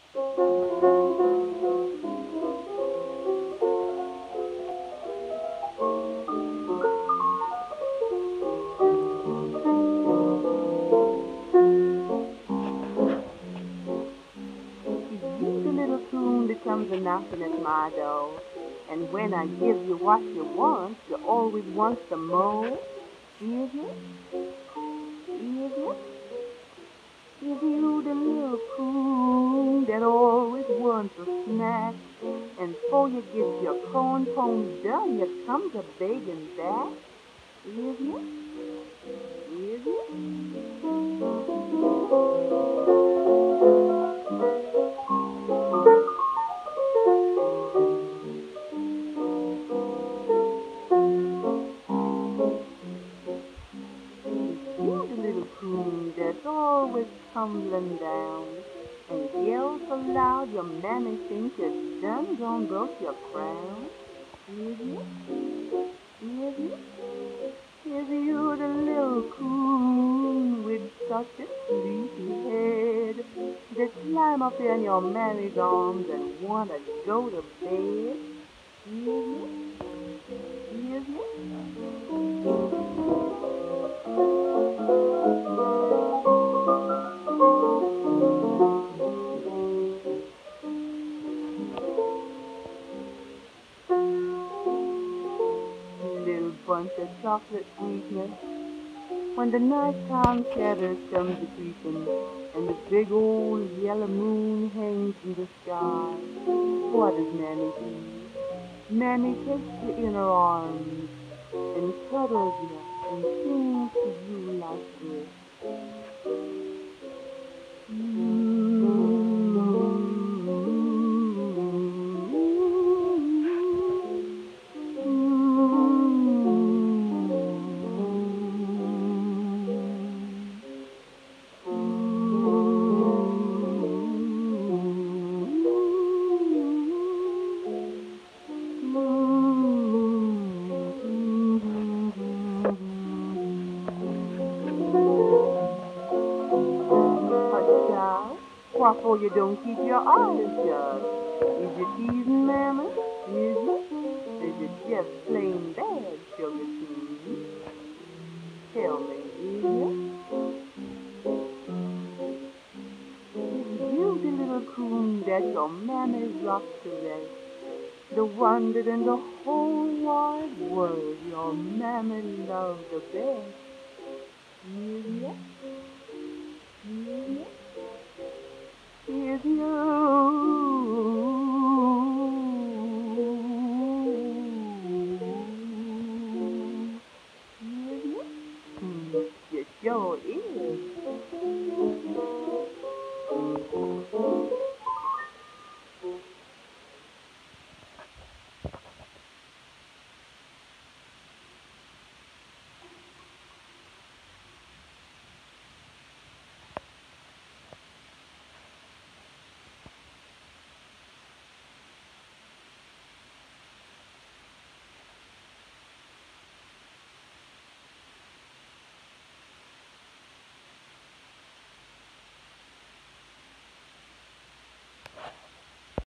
You, the little coon that comes a knocking at my door, and when I give you what you want, you always want some more. Is it? Is it? Is you the little coon that always wants a snack? And before you get your corn pone done, you come to begging back? Is it? Is it? You the little coon that's always tumbling down and yells so loud your mammy thinks you done gone broke your crown. Is you? Is you? Is you the little coon with such a sleepy head that climb up in your mammy's arms and wanna go to bed? Is you? Is little bunch of chocolate sweetness. When the nighttime shadows comes a creeping and the big old yellow moon hangs in the sky, what does Mammy do? Mammy takes you in her arms and cuddles you and sings to you like this. Child, what for you don't keep your eyes shut? Is you teasing, Mammy? Is you? Is it just plain bad, sugar tea? Tell me, is you? Is you the little coon that your mammy rocked to rest? The one that in the whole wide world your mammy loved the best? Is you? Is you? Is you? Is you? You sure is.